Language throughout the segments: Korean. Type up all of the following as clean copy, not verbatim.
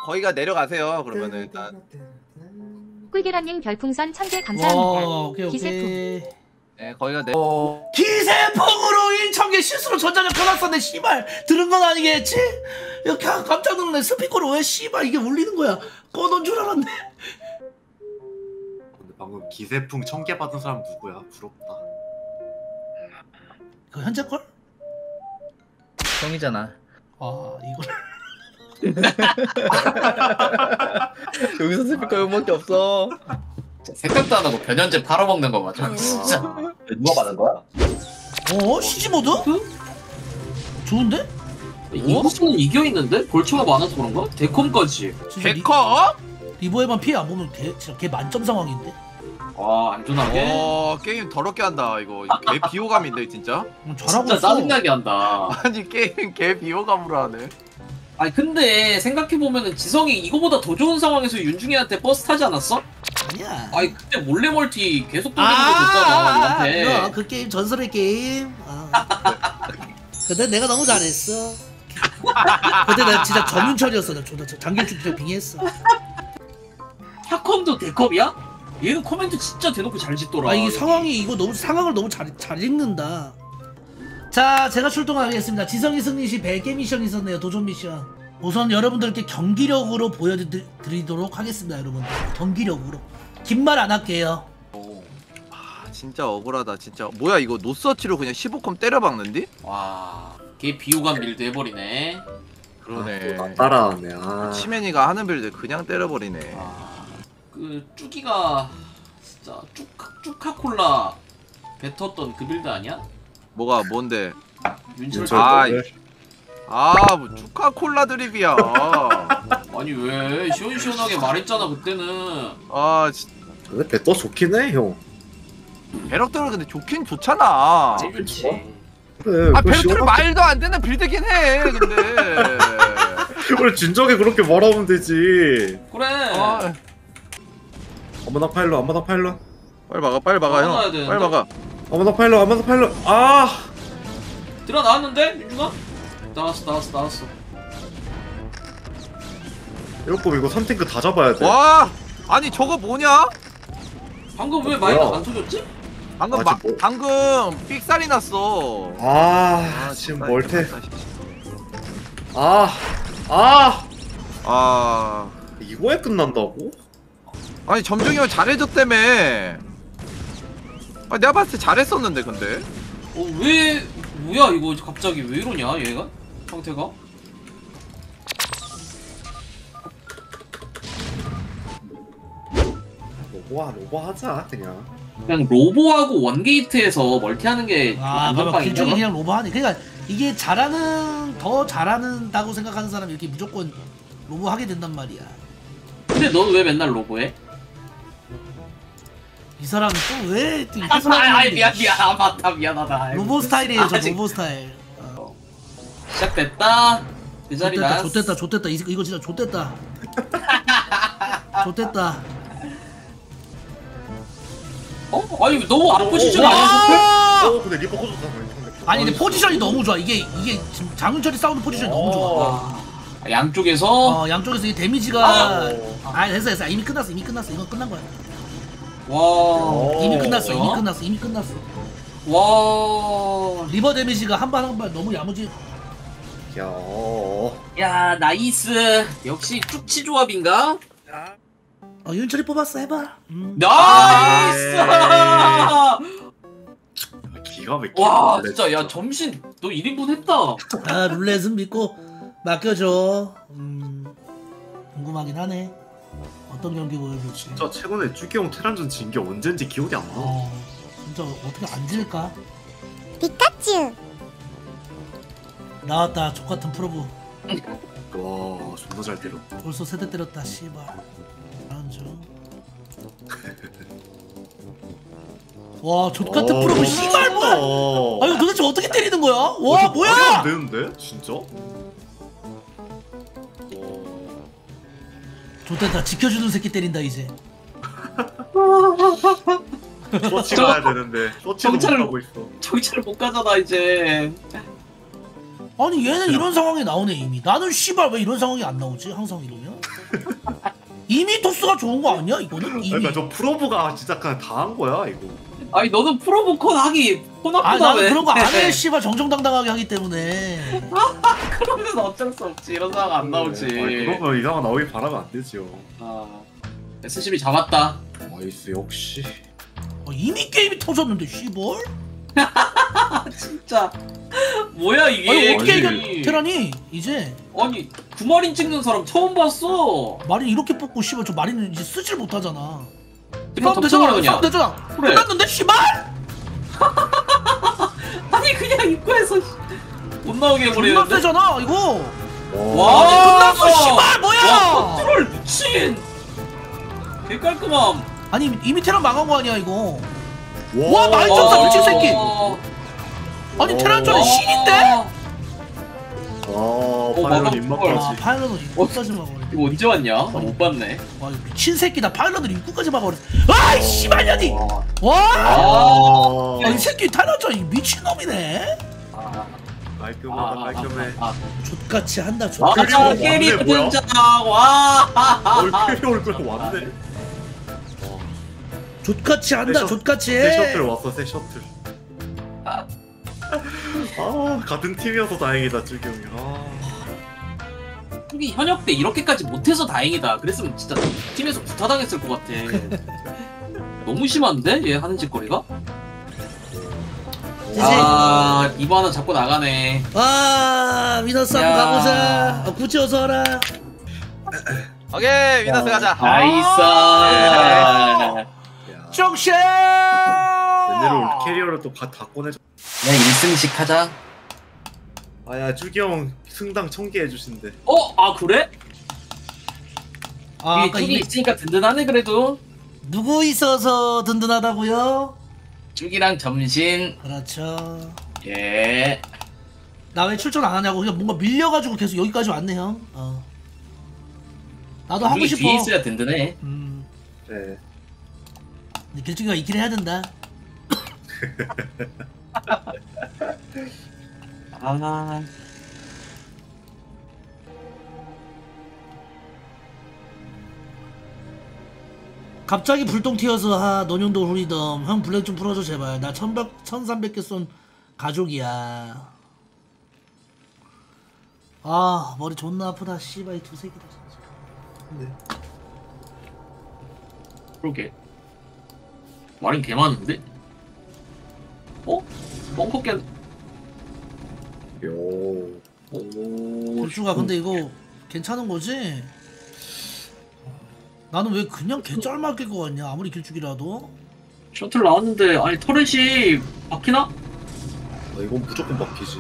거기가 내려가세요. 그러면은 일단. 꿀계란님 별풍선 1000개 감사합니다. 오케이. 네, 거기가 내. 기세풍으로 1000개 실수로 전자력 켜놨었네. 씨발 들은 건 아니겠지? 이렇게 깜짝 놀랐네. 스피커로 왜 씨발 이게 울리는 거야? 꺼놓은 줄 알았네. 근데 방금 기세풍 1000개 받은 사람 누구야? 부럽다. 그 현재 걸? 형이잖아. 아 이걸. 여기서 스피커 형밖에 없어. 생각도 안 하고 변현재 팔아먹는 거 맞아. 진짜. 누가 받은 거야? 시즈 모드? 좋은데? 이거는 이겨있는데? 골차가 많아서 그런가? 데컴까지. 데커? 리버에만 피해 안 보면 진짜 걔 만점 상황인데? 아 안전하게? 게임 더럽게 한다 이거. 개 비호감인데 진짜. 잘하고 진짜 있어. 짜증나게 한다. 아니 게임 개 비호감으로 하네. 아니 근데 생각해보면은 지성이 이거보다 더 좋은 상황에서 윤중이한테 버스 타지 않았어? 아니야. 아니 그때 몰래 멀티 계속 돌리는 거 줬잖아 나한테. 그 게임 전설의 게임. 근데 내가 너무 잘했어. 근데 나 진짜 전윤철이었어. 나 존나 장길축 빙의했어. 샤컴도 데컵이야? 얘는 코멘트 진짜 대놓고 잘 짓더라. 이게 상황이 이거 너무 상황을 너무 잘 읽는다. 자, 제가 출동하겠습니다. 지성이 승리 시 100개 미션이 있었네요. 도전 미션. 우선 여러분들께 경기력으로 보여드리도록 하겠습니다. 여러분들 경기력으로. 긴 말 안 할게요. 진짜 억울하다 진짜. 뭐야 이거 노서치로 그냥 15컴 때려박는디? 와, 걔 비호감 빌드 해버리네. 그러네. 따라하네. 치맨이가 하는 빌드 그냥 때려버리네. 그 쭈기가 진짜 쭈카콜라 뱉었던 그 빌드 아니야? 뭐가 뭔데? 윤철. 뭐 추카콜라 드립이야. 아니 왜 시원시원하게 말했잖아 그때는. 근데 배떠 좋긴 해 형. 배럭들은 근데 좋긴 좋잖아. 그렇지. 그래. 배럭들은 말도 안 되는 빌드긴 해. 근데. 그래 진작에 그렇게 말하면 되지. 그래. 어머나 파일럿. 빨리 막아 형. 막아야 되는데? 빨리 막아. 어머나 파일럿. 들어 나왔는데 윤중아? 나왔어. 이럴 이거 3탱크 다 잡아야 돼. 와, 아니 저거 뭐냐? 방금 왜 마이너 안 터졌지? 방금 뭐... 방금 삑살이 났어. 지금 진짜 멀테. 아, 이거에 끝난다고? 아니 점중이 형 잘해줬다며. 내가 봤을 때 잘했었는데 근데. 왜 뭐야 이거 갑자기 왜 이러냐 얘가? 상태가? 로보 하자 그냥. 그냥 로보하고 원게이트에서 멀티하는 게 안전빵인가? 길쭉이 그냥 로보하네. 그러니까 이게 더 잘하는다고 생각하는 사람이 이렇게 무조건 로보하게 된단 말이야. 근데 넌 왜 맨날 로보해? 이 사람이 또 왜 또 미안 맞다 미안하다. 로보 스타일이에요. 저 로보 스타일. 시작됐다. 그 자리 나. 좆됐다. 이거 진짜 좆됐다. 좆됐다. 아니 너무 앞포지션 아니었어? 근데 리퍼 꽂았다. 아니 근데 포지션이 너무 좋아. 이게 지금 장윤철이 싸우는 포지션이 너무 좋아. 양쪽에서? 양쪽에서 이 데미지가 됐어. 이미 끝났어. 이건 끝난 거야. 와. 이미 끝났어. 와. 리버 데미지가 한 발 너무 야무지. 야 나이스. 역시 쭉치 조합인가? 윤철이 뽑았어. 해봐. 나이스. 기가 막히네. 와 진짜 야 점심 너 1인분 했다. 룰렛은 믿고 맡겨줘. 궁금하긴 하네. 어떤 경기 보여줄지. 진짜 최근에 쭈기형 테란전 진 게 언젠지 기억이 안 나. 진짜 어떻게 안 질까? 피카츄 나왔다. 족같은 프로브. 와 존나 잘 때려. 벌써 세대 때렸다. 씨발. 와 족같은 프로브. 씨발 뭐야? 이거 도대체 어떻게 때리는 거야? 와 뭐야? 말이 안 되는데 진짜? 좋됐다. 지켜주는 새끼 때린다 이제. 쇼치 가야 되는데 쇼치도 못 가고 있어. 정찰을 못 가잖아 이제. 아니 얘는 이런 상황이 나오네 이미. 나는 씨발 왜 이런 상황이 안 나오지? 항상 이러면. 이미 토스가 좋은 거 아니야 이거는? 이미. 그러니까 저 프로브가 진짜 그냥 다 한 거야 이거. 아니 너는 프로보 콘 하기 콘 아 아프다 나는 왜? 그런 거 안 해. 씨발 정정당당하게 하기 때문에. 그러면 어쩔 수 없지. 이런 상황 안 나오지. 아니, 그러면 이 상황 나오길 바라면 안 되지요. 아, SCB 잡았다. 나이스 역시. 이미 게임이 터졌는데 씨발. 아 진짜 뭐야 이게? 아니 어떻게 아니, 이겨 테란이 이제 아니 9마린 찍는 사람 처음 봤어. 마린 이렇게 뽑고 씨발 저 마린은 이제 쓰질 못하잖아. 이거 싸움 되잖아. 그냥. 싸움 되잖아. 그래. 끝났는데 씨발. 아니 그냥 입구에서 못 나오게 존나 해버리는데. 세잖아 이거. 와, 아니 끝났어 씨발 뭐야. 와 컨트롤 미친. 개 깔끔함. 아니 이미 테란 망한 거 아니야 이거. 와 많이 쳤다 미친 새끼. 아니 테란전은 신인데? 아 파이런 막아. 아 입맛까지. 파일럿을 입구까지 막아버려. 이거 언제 왔냐? 나 못 봤네. 와 이거 미친 새끼다. 파일럿을 입구까지 막아버렸어. 아이 씨발년이. 와. 아 야, 이 새끼 테란전 이 미친놈이네. 깔끔하다 깔끔해. 족같이 한다 아, 족같이. 그리고 캐리 왔네, 뭐야? 등장. 와. 얼굴이 얼굴 왔네. 족같이 한다 새 족같이 새 셔틀 해. 왔어 새 셔틀. 아 같은 팀이어서 다행이다 쯔경이. 특히 현역 때 이렇게까지 못해서 다행이다. 그랬으면 진짜 팀에서 구타당했을 것 같아. 너무 심한데? 얘 하는 짓거리가? 아 이거 하나 잡고 나가네. 와 미너스 한번 야. 가보자. 구치 어서 와라. 오케이 위너스 가자. 나이스. 쪽쉐. 얘네를 캐리어를 또 다 꺼내줘. 그냥 1승씩 하자. 아야 쯔경 승당 1000개 해주신대. 아 그래? 아, 이게 아까 뚝이 이미 있으니까 든든하네 그래도. 누구 있어서 든든하다고요? 쭉이랑 점신. 그렇죠. 예. 나 왜 출전 안 하냐고. 그냥 뭔가 밀려가지고 계속 여기까지 왔네 형. 나도 하고 우리 싶어. 뒤에 있어야 든든해. 네. 근데 길쭉이가 있긴 해야 된다. 아. 갑자기 불똥 튀어서 논현도 후리덤 형 블랙 좀 풀어줘 제발. 나 1300개 쏜 가족이야. 아 머리 존나 아프다 씨발 이 두 새끼다 진짜. 그러게. 말은 개 많은데? 벙커 깬. 요. 오. 길쭉아 근데 이거 괜찮은 거지? 나는 왜 그냥 개 짤막일 것 같냐 아무리 길쭉이라도. 셔틀 나왔는데 아니 터렛이 막히나? 아 이건 무조건 막히지.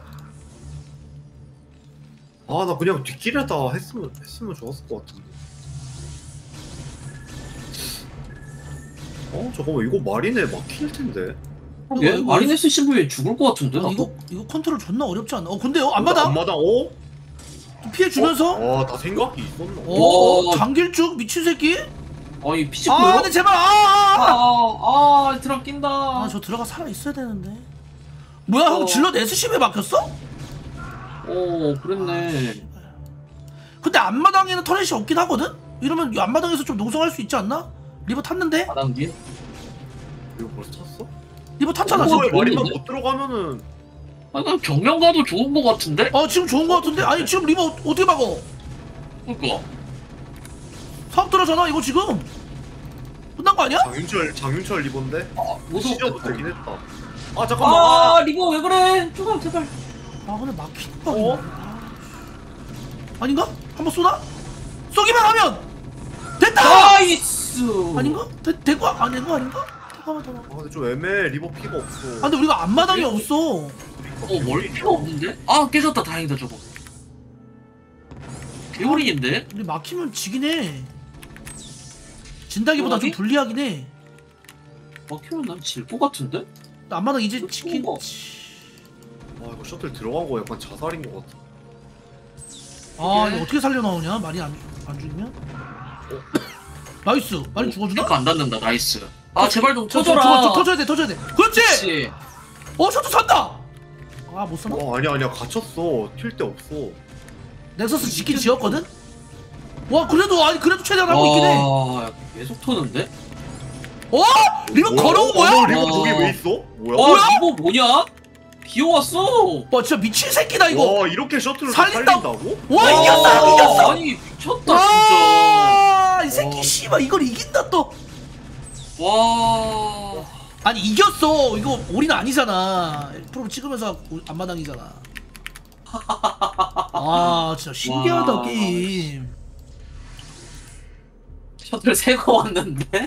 아 나 그냥 뒷길에다 했으면 좋았을 것 같은데. 잠깐만 이거 마린에 막힐 텐데. 예? 마리네스 신부에 죽을 것 같은데? 이거 컨트롤 존나 어렵지 않나? 근데요 안마당 안마당 피해 주면서. 다 생각이 있었나? 장길쭉 미친 새끼. 아니 피지 아 근데 제발 드랍 낀다. 저 들어가 살아 있어야 되는데. 뭐야 형 질럿 SCB에 막혔어? 그랬네. 근데 앞마당에는 터렛이 없긴 하거든? 이러면 이 앞마당에서 좀 농성할 수 있지 않나? 리버 탔는데? 마당 뒤에? 이거 벌써 탔어? 리버 탔잖아 뭐, 지금. 마린만 모르겠네. 못 들어가면은 그냥 경량 가도 좋은 것 같은데? 지금 좋은 거 같은데? 아니 지금 리버 어떻게 막어? 그니까. 사업 들어잖아 이거 지금. 끝난 거 아니야? 장윤철 리본데? 무서워. 시저도 되긴 했다. 잠깐만. 리버 왜 그래? 조금 제발. 근데 막히는 거 아닌가? 아닌가? 한번 쏘나? 쏘기만 하면 됐다! 나이스. 아닌가? 된거 아닌 거 아닌가? 잠깐만. 근데 좀 애매해. 리버 피가 없어. 근데 우리가 앞마당이 없어. 뭘 필요 없는데? 깨졌다 다행이다 저거. 개오리인데? 우리 막히면 지긴 해. 진다기보다 좀 불리하긴 해. 막히면 난 질 것 같은데? 앞마당 이제 치킨. 거. 이거 셔틀 들어간 거 약간 자살인 것 같아. 이거 어떻게 살려 나오냐? 말이 안 죽이면? 나이스. 말이 죽어주나? 안 닿는다 나이스. 제발 좀 저 터져라. 터져야 돼. 그렇지. 그렇지. 셔틀 산다. 아 못 써나? 아니야 갇혔어. 튈 데 없어. 넥서스 짓긴 지었거든? 와 그래도 아니 그래도 최대한 하고 있긴 해. 와, 계속 터는데? 어? 리버 걸어온 거야? 리버 저기 왜 있어? 뭐야? 와, 이거 뭐냐? 비어왔어. 와 진짜 미친 새끼다 이거. 와 이렇게 셔틀을 살린다- 살린다고? 와 이겼어. 아니, 미쳤다, 진짜. 이 새끼 씨발 이걸 이긴다 또. 와. 아니 이겼어. 이거 올인 아니잖아. 프로 찍으면서 앞마당이잖아. 아 진짜 신기하다 와. 게임. 셔틀 새거 왔는데?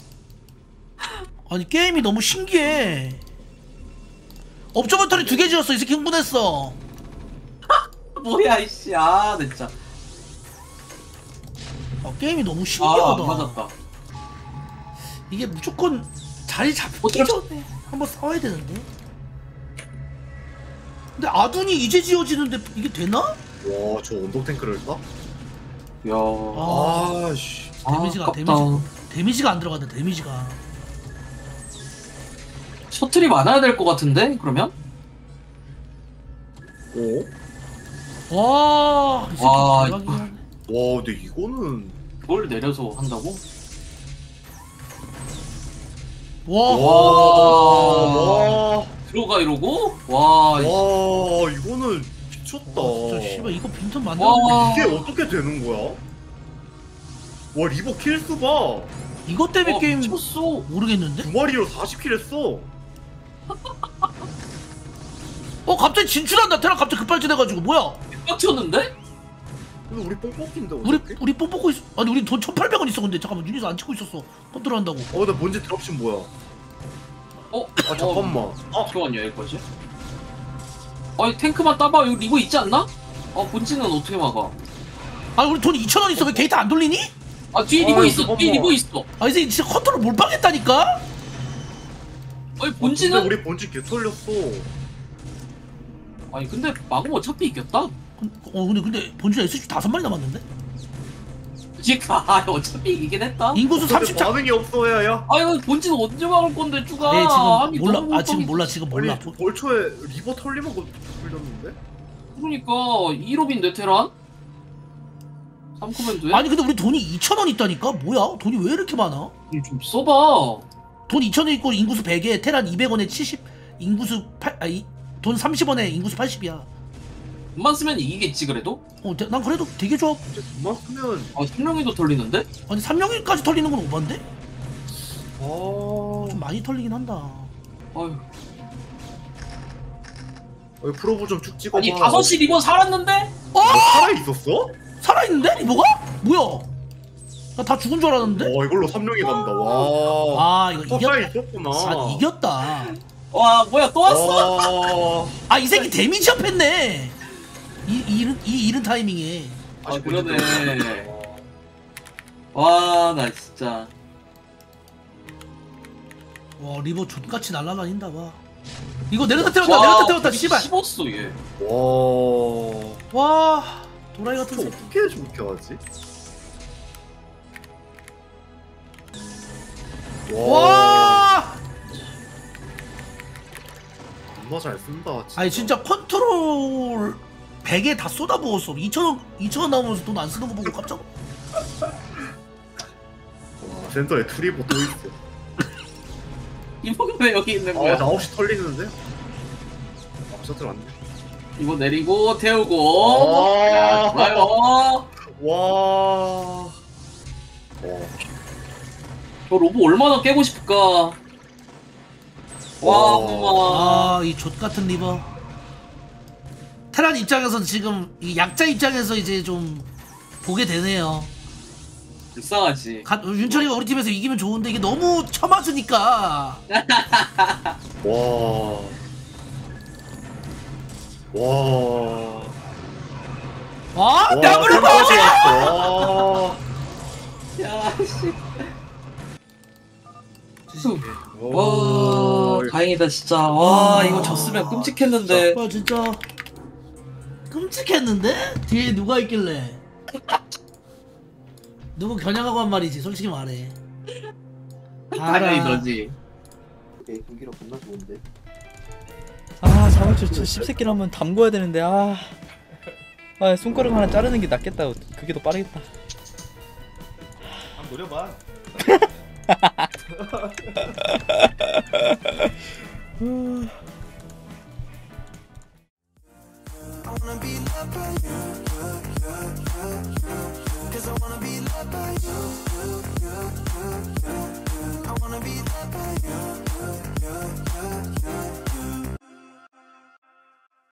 아니 게임이 너무 신기해. 업저버터리 2개 지었어. 이 새끼 흥분했어. 뭐야, 이씨. 아, 진짜. 게임이 너무 아, 신기하다. 안 맞았다. 이게 무조건 자리 잡기 전에 한번 싸워야 되는데. 근데 아둔이 이제 지어지는데 이게 되나? 와 저 언덕 탱크를 까? 야. 아씨. 데미지가 데미지가 안 들어간다. 데미지가. 셔틀이 많아야 될 것 같은데, 그러면? 어? 와, 이 새끼 와, 대박이긴 하네. 와 근데 이거는 그걸 내려서 한다고? 와, 와. 들어가 이러고? 와, 와 이거는 미쳤다. 진짜 씨발 이거 빈턴 와. 만들어. 이게 어떻게 되는 거야? 와 리버 킬수 봐. 이것 때문에 게임 미쳤어. 모르겠는데? 2마리로 40킬 했어. 갑자기 진출한다. 테라 갑자기 급발진해가지고 뭐야? 빡쳤는데? 근데 우리 뽕뽑기인데 우리 어떻게? 우리 뽕 뽑고 있어. 아니 우리 돈 1,800원 있어. 근데 잠깐만 유니스 안 찍고 있었어. 컨트롤 한다고. 나 뭔지 드랍십 뭐야? 아 잠깐만. 잠깐만요, 여기까지. 아니, 탱크만 따봐. 여기 리버 있지 않나? 본진은 어떻게 막아? 아니 우리 돈 2,000원 있어. 왜 게이트 안 돌리니? 뒤에 리버 있어. 잠깐만. 뒤에 리버 있어. 이 새끼 진짜 컨트롤 못 박겠다니까? 아니, 근데 본진은? 우리 본진 개 털렸어. 아니, 근데 막으면 어차피 이겼다. 근데 본진 SG 5마리 남았는데? 그니까, 어차피 이기긴 했다. 인구수 근데 30차. 반응이 없어 야야. 아니, 본진 언제 막을 건데, 쭈가. 네 아니, 지금 몰라. 너무 지금 몰라. 지금 몰라. 아니 벌초에 리버 털리면 털렸는데? 그러니까, 2롭인데, 테란? 3코맨드에? 아니 근데 우리 돈이 2,000원 있다니까? 뭐야? 돈이 왜 이렇게 많아? 좀 써봐. 돈 2,000원 있고 인구수 100에 테란 200원에 70 인구수 8 돈 30원에 인구수 80이야. 돈만 쓰면 이기겠지, 그래도? 난 그래도 되게 좋아. 진짜 돈만 쓰면 3명이도 털리는데? 아니 3명일까지 털리는 건 오반데? 아. 좀 많이 털리긴 한다. 아유. 프로브 좀 쭉 찍어봐. 아니, 5시 리버 살았는데? 너 살아 있었어? 살아있는데? 리버가? 뭐야? 나 다 죽은 줄 알았는데? 이걸로 3명이 간다. 와. 이거 서사에 이겼다. 있었구나. 이겼다. 와, 뭐야, 또 왔어? 이 새끼 데미지 업했네. 이 이른 타이밍에. 그러네. 와, 나 진짜. 와 리버 족같이 날라다닌다 봐. 이거 내려다 태웠다. 씨발. 씹었어, 얘. 와. 와 도라이 같은 저 새끼. 어떻게 저렇게 하지? 와. 존나 잘 쓴다. 진짜. 아니 진짜 컨트롤 100에 다 쏟아부었어. 2,000원 나오면서 돈 안 쓰는 거 보고 깜짝. 와 센터에 트리버 또 있어. 이모가 왜 여기 있는 거야? 나 9시 털리는데? 셔틀 왔네. 이거 내리고, 태우고. 야, 좋아요. 와. 저 로보 얼마나 깨고 싶을까? 와, 고마워. 이 족같은 리버. 테란 입장에서는 지금 이 약자 입장에서 이제 좀 보게 되네요. 불쌍하지. 윤철이가 우리 팀에서 이기면 좋은데 이게 너무 처맞으니까. 와. 더블 와. 야, 씨. 와. 와, 다행이다, 진짜. 와, 이거 졌으면 끔찍했는데. 진짜 끔찍했는데? 뒤에 누가 있길래? 누구 겨냥하고 한 말이지 솔직히 말해. 당연히 너지. 오케이, 경기력 겁나 좋은데. 자 저 씹새끼를 한번 담궈야 되는데 아 손가락 하나 자르는 게 낫겠다. 그게 더 빠르겠다. 한번 노려봐. Cause I wanna be loved by you.